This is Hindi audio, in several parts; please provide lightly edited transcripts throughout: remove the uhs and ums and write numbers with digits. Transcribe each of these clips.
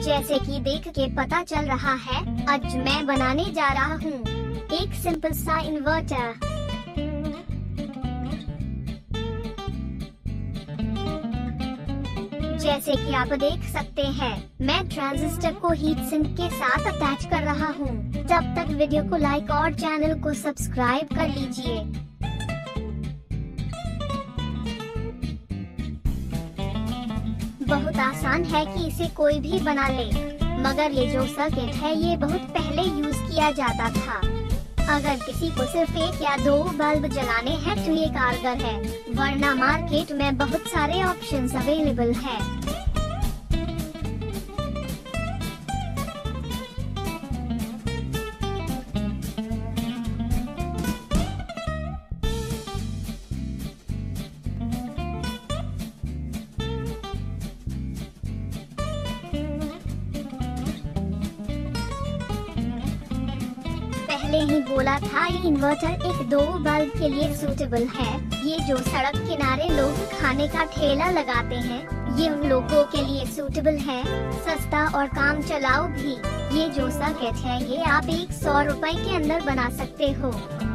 जैसे कि देख के पता चल रहा है, आज मैं बनाने जा रहा हूँ एक सिंपल सा इन्वर्टर। जैसे कि आप देख सकते हैं, मैं ट्रांजिस्टर को हीट सिंक के साथ अटैच कर रहा हूँ। तब तक वीडियो को लाइक और चैनल को सब्सक्राइब कर लीजिए। बहुत आसान है कि इसे कोई भी बना ले, मगर ये जो सर्किट है ये बहुत पहले यूज किया जाता था। अगर किसी को सिर्फ एक या दो बल्ब जलाने हैं तो ये कारगर है, वरना मार्केट में बहुत सारे ऑप्शंस अवेलेबल है। पहले ही बोला था, ये इन्वर्टर एक दो बल्ब के लिए सूटेबल है। ये जो सड़क किनारे लोग खाने का ठेला लगाते हैं, ये उन लोगों के लिए सूटेबल है, सस्ता और काम चलाऊ भी। ये जो सर्किट है ये आप 100 रुपए के अंदर बना सकते हो।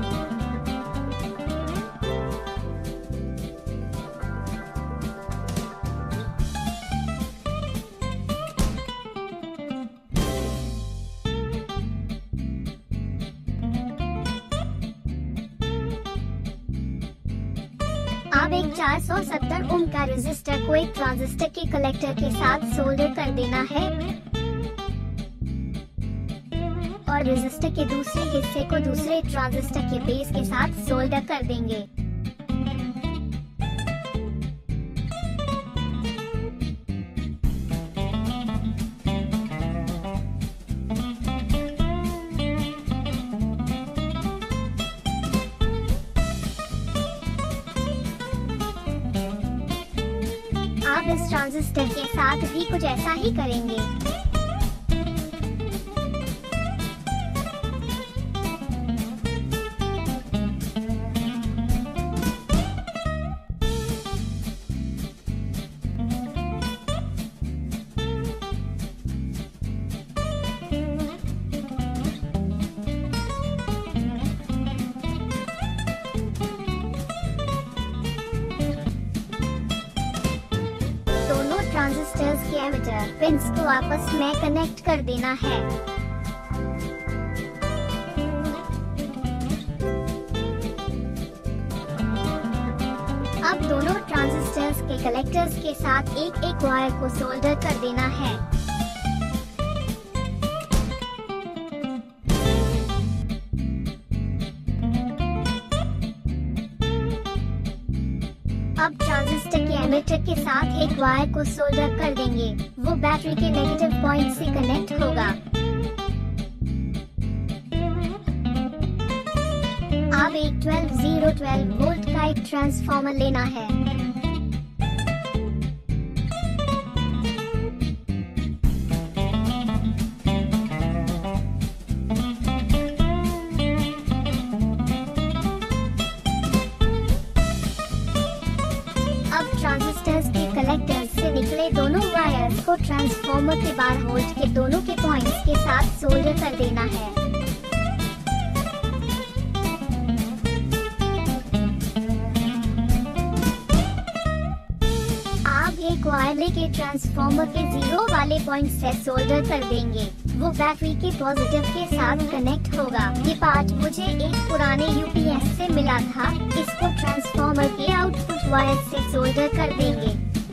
अब एक 470 ओम का रेजिस्टर को एक ट्रांजिस्टर के कलेक्टर के साथ सोल्डर कर देना है और रेजिस्टर के दूसरे हिस्से को दूसरे ट्रांजिस्टर के बेस के साथ सोल्डर कर देंगे। आप इस ट्रांजिस्टर के साथ भी कुछ ऐसा ही करेंगे। ट्रांजिस्टर्स के एमिटर पिंस को आपस में कनेक्ट कर देना है। अब दोनों ट्रांजिस्टर्स के कलेक्टर्स के साथ एक एक वायर को सोल्डर कर देना है। अब ट्रांजिस्टर के एमिटर के साथ एक वायर को सोल्डर कर देंगे, वो बैटरी के नेगेटिव पॉइंट से कनेक्ट होगा। अब एक 12 वोल्ट का एक ट्रांसफार्मर लेना है। ट्रांजिस्टर्स के कलेक्टर्स से निकले दोनों वायर्स को ट्रांसफार्मर के 12 वोल्ट के दोनों के पॉइंट्स के साथ सोल्डर कर देना है। आप एक वायर लेके ट्रांसफार्मर के 0 वाले पॉइंट से सोल्डर कर देंगे, वो बैटरी के पॉजिटिव के साथ कनेक्ट होगा। ये पार्ट मुझे एक पुराने यूपीएस से मिला था। इसको ट्रांसफार्मर के आउटपुट वायर से सोल्डर कर देंगे।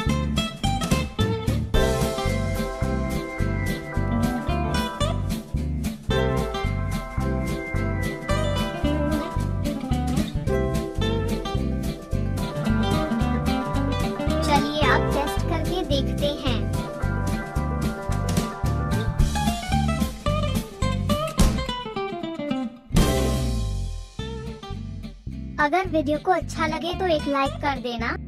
चलिए आप टेस्ट करके देखते हैं। अगर वीडियो को अच्छा लगे तो एक लाइक कर देना।